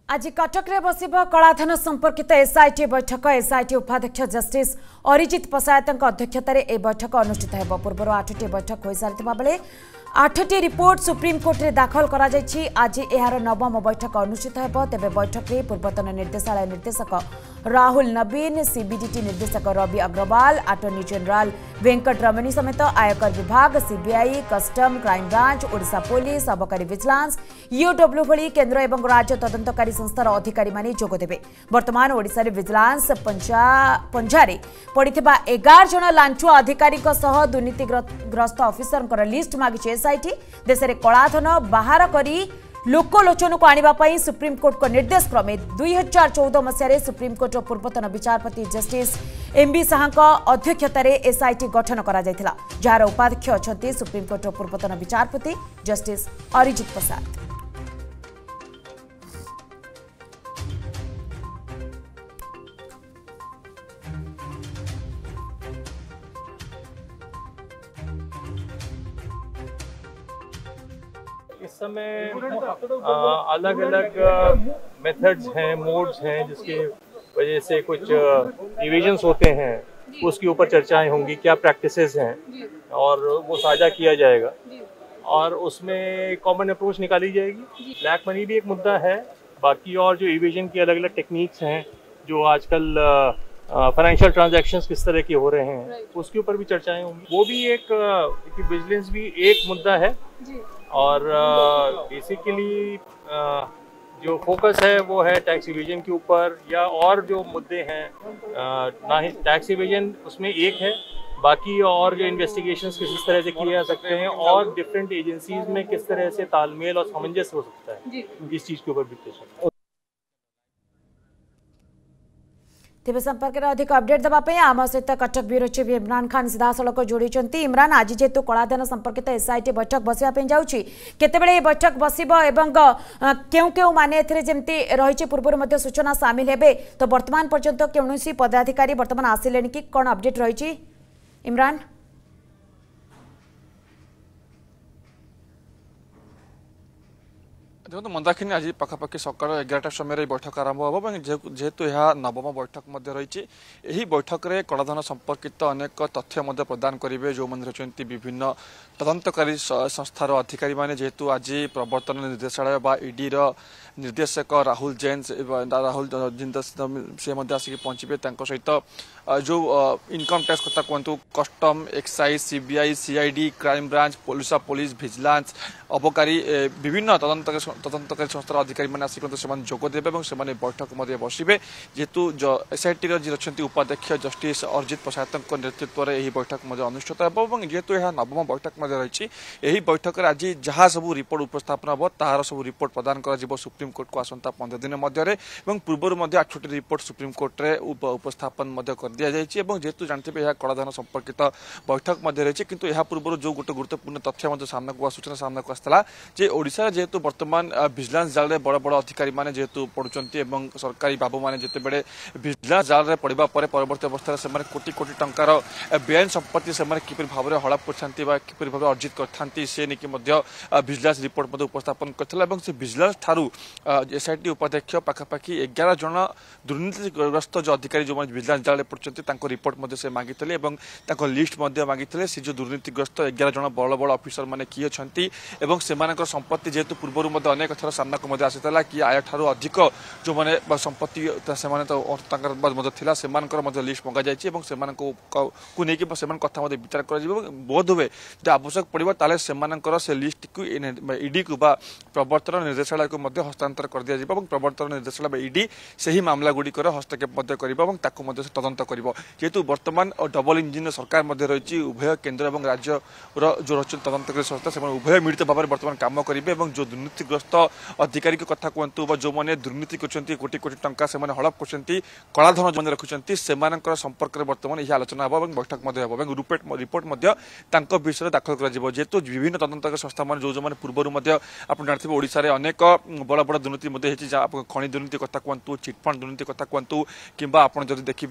आज कटक रे बसिब कलाधन संपर्कित एसआईटी बैठक। एसआईटी उपाध्यक्ष जस्टिस अरिजित पसायत अध्यक्षतार यह बैठक अनुष्ठित हो। पूर्व 8टी बैठक हो सारी बेले 8टी रिपोर्ट सुप्रीमकोर्ट में दाखल करा जायछि। आज यार नवम बैठक अनुष्ठित हो। तेबे बैठक में पूर्वतन निर्देशालय निर्देशक राहुल नवीन, सीबीडीटी निर्देशक रवि अग्रवाल, अटॉर्नी जनरल वेंकट रमणी समेत आयकर विभाग, CBI, custom, crime branch, Odisha police, अबकारी विजिलेंस, ईओडब्ल्यू भली केंद्र एवं राज्य तदंतकारी संस्थार अधिकारी माने जोग देबे। वर्तमान ओडिशा रे विजिलेंस पंजारे पड़िथिबा 11 जन लांचुआ अधिकारी सह दुर्नीतिग्रस्त ऑफिसर लिस्ट मागिছে एसआईटी। देश में कलाधन बाहर करी लोकलोचन को आने सुप्रीमकोर्ट को निर्देश क्रमे 2014 मसीह सुप्रीमकोर्ट पूर्वतन विचारपति जस्टिस एमबी शाह अध्यक्षतार एसआईटी गठन करा जायथिला, जार उपाध्यक्ष अछंती सुप्रीमकोर्ट पूर्वतन विचारपति जस्टिस अरिजित प्रसाद। इस समय अलग अलग मेथड्स हैं, मोड्स हैं, जिसकी वजह से कुछ इवेजन्स होते हैं, उसके ऊपर चर्चाएं होंगी, क्या प्रैक्टिसेस हैं और वो साझा किया जाएगा और उसमें कॉमन अप्रोच निकाली जाएगी। ब्लैक मनी भी एक मुद्दा है, बाकी और जो इवेजन की अलग अलग टेक्निक्स हैं, जो आजकल फाइनेंशियल ट्रांजैक्शंस किस तरह के हो रहे हैं, उसके ऊपर भी चर्चाएं होंगी। वो भी एक विजिलेंस भी एक मुद्दा है और बेसिकली जो फोकस है वो है टैक्स इवेजन के ऊपर, या और जो मुद्दे हैं ना ही टैक्स इवेजन उसमें एक है, बाकी और जो इन्वेस्टिगेशंस किस तरह से किए जा सकते हैं और डिफरेंट एजेंसीज में किस तरह से तालमेल और सामंजस्य हो सकता है, इस चीज़ के ऊपर भी। तेज संपर्क में अधिक अपडेट देवाई आम सहित कटक ब्यूरो चीफ इमरान खान सीधा सड़क जोड़ी। इमरान, आज जेहेतु कलाधन संपर्कित एसआईटी बैठक बसवाई जाऊँगी, केतेबेले बैठक बसिब एवं केउ केउ माने जमती रही पूर्व सूचना सामिल हेबे, तो वर्तमान पर्यंत कौन पदाधिकारी वर्तमान आसिले कि कौन अपडेट रही इमरान? देखो मंदाकिनी आज पखापाखि सकाल 11टा समय बैठक आरंभ हो, जेहेतु यह नवम बैठक रही। यही बैठक में कलाधन संपर्कित अनेक तथ्य प्रदान करेंगे जो मैंने रही विभिन्न तदंतकारी संस्थार अधिकारी माने। जेहेतु आज प्रवर्तन निर्देशालय बा ईडी निर्देशक राहुल जैन से आसिक पहुंचे, सहित जो इनकम टैक्स कथा कहतु, custom, excise, CBI, CID, crime branch, Odisha police, vigilance, अबकारी विभिन्न तदंतकारी संस्थार अधिकारी मैंने आसिक जोगदेवे और बैठक बसवे। जेहेतु एसआईटी जी उपाध्यक्ष जस्टिस अरिजित प्रसाद नेतृत्व में यह बैठक अनुष्ठित हो। जेहेतु यह नवम बैठक रही, यही बैठक में आज जहाँ सब रिपोर्ट उपस्थापन हम तार सब रिपोर्ट प्रदान कर सुप्रीमकोर्ट को आसंता 15 दिन मध्य पूर्व 8टी रिपोर्ट सुप्रीमकोर्ट में उपस्थापन कर दि जाए। जेहेतु जानते हैं कलाधन संपर्कित बैठक रही, किंतु यह पूर्व जो गोटे गुरुत्वपूर्ण तथ्य सामना को सूचना सामना को आसाला जे ओडिशा जेहेतु वर्तमान विजिलेंस जाल बड़ बड़ अधिकारी माने जेहेतु पड़ुचंती एवं सरकारी बाबू माने जेते बेले विजिलेंस जाल रे पड़िबा परे परवर्ती अवस्था से कोटी कोटी टंकार बेआईन संपत्ति से किपरि भाव में हड़प करछंती बा किपरि भाव अर्जित करथांती से निकि मध्य विजिलेंस रिपोर्ट उपस्थापन करथिला एवं से विजिलेंस थारू एसआईटी उपाध्यक्ष पाखापाखि 11 जन दुर्नीतिग्रस्त जो अधिकारी जो विजिलेंस जाल पड़ुचंती तांको रिपोर्ट से मांगिथिले एवं तांको लिस्ट मांगिथिले। से जो दुर्नीतिग्रस्त 11 जन बड़ बड़ ऑफिसर माने किए अछंती एवं सेमानकर संपत्ति जेहेतु पूर्व अनेक थर सामना को आसाला कि आय ठारू अधिक जो मैंने संपत्ति से लिस्ट मंगा जाए कथा विचार कर बोध हुए जो आवश्यक पड़ो ताले से लिस्ट को ईडी को प्रवर्तन निर्देशालय को हस्तांतर कर दि जाए। प्रवर्तन निर्देशालय ईडी से ही मामला गुड़िकर हस्तक्षेप तदंत कर। जेहेतु वर्तमान डबल इंजिन सरकार रही, उभय केन्द्र और राज्य जो रही तदंतकारी संस्था से उभय मिलित भाव में बर्तमान काम करेंगे और जो दुर्नीतिग्रस्त अधिकारी कथा कहतु जो मैंने दुर्नीति कर कोटी कोटी टंका से हड़प कर कलाधन जो रखुच्च से संपर्क में बर्तमान यह आलोचना हो बैठक रिपोर्ट विषय दाखल कर। जेहेतु विभिन्न तदंतकारी संस्था मान जो मैंने पूर्व आप जानते हैं ओडिशा रे अनेक बड़ बड़ दुर्नीति खनि दुर्नीति कथा कहतु, चिटफंड दुर्नीति कथा कहतु, कि आप देखिए जो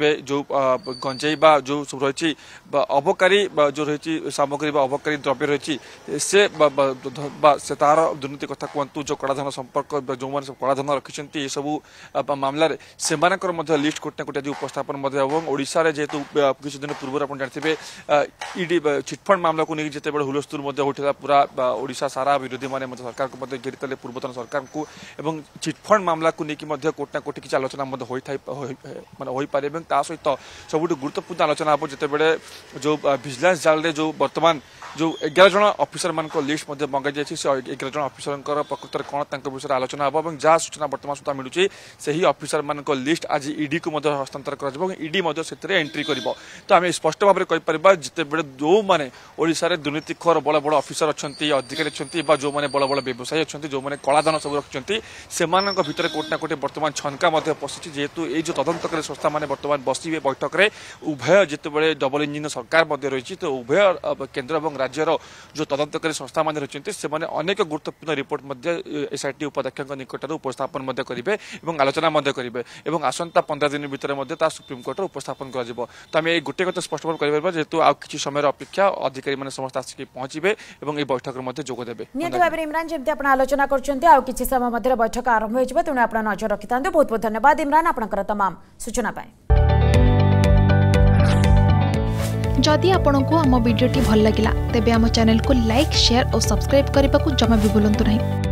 गंजेई जो सब रही अबकारी जो रही सामग्री अबकारी द्रव्य रही से तार दुर्नीति कथा कहतु जो कलाधन संपर्क जो मैंने कलाधन रखिंट ये सब मामलें से लिस्ट कोटे कोटे आज उपस्थापन ओडिशा जेहेतु किसी दिन पूर्व आप जानते ईडी चिटफंड मामला को लेकिन जिते हुलस्थुल होता पूरा ओडिशा सारा विरोधी मैंने सरकार को घेरी पूर्वतन सरकार को एवं चिटफंड मामला को लेकिन कोटना कोटी किसी आलोचना मानते सहित सबुठ गुरुत्वपूर्ण आलोचना हम जिते जो विजिलेंस जाल जो बर्तमान जो 11 जन ऑफिसर मान लिस्ट मंगाई जाए 11 जन ऑफिसर प्रकृत कौन विषय आलोचना हम जहाँ सूचना बर्तमान सुधा मिलूँ से ही ऑफिसर मान लिस्ट आज ईडी को हस्तांतर कर ईडी एंट्री कर तो आम स्पष्ट भाव में कहीपर जिते बड़े जो मैंने ओडिशा दुर्नीतिखोर बड़ बड़ ऑफिसर अच्छा अधिकारी अच्छा जो मैंने बड़ बड़ व्यवसायी अच्छा जो मैंने कलाधन सब रखिंट से कोटना कोटी बर्तमान छनका पशिची जेहेतु ये जो तदंतकारी संस्था मैंने बर्तमान बसवे बैठक में उभय जिते डबल इंजिन सरकार रही तो उभय केन्द्र और राज्यर जो तदंतकारी संस्था मैंने रही से अनेक गुरुत्वपूर्ण रिपोर्ट एसआईटी उपाध्यक्ष निकट उपस्थापन करेंगे और आलोचना करेंगे और आसंता 15 दिन भितर सुप्रीम कोर्ट उपस्थापन कर तो आम ये गोटे कथा स्पष्ट भाव कर जेहेतु आ कि समय अपेक्षा अधिकारी मैंने समस्त आसिक पहुंचे और बैठक में जोगदेवे निहत भाव इमरान जमी आप आलोचना कर समय बैठक आरंभ हो तेणु आप नजर रखि था बहुत बहुत धन्यवाद इमरान आपनकर तमाम सूचना पाए जदि आपंक आम भिडी भल लगा तेब आम चैनल को लाइक शेयर और सब्सक्राइब करने को जमा भी भूलु नहीं।